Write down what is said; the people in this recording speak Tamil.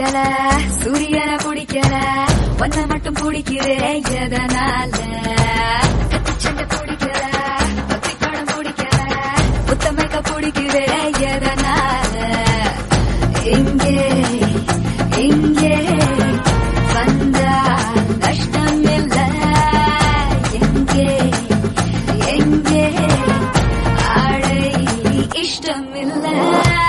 பிடிக்கல, சூரியனை பிடிக்கல, ஒன்ன மட்டும் பிடிக்கிறேன் எதனால? கத்திச்சண்டை பிடிக்கல, பக்தி படம் பிடிக்கல, புத்தமைக்க பிடிக்கிறேன் எதனால? இங்கே இங்கே வந்தா கஷ்டம் இல்ல, எங்கே எங்கே ஆடை இஷ்டம் இல்ல.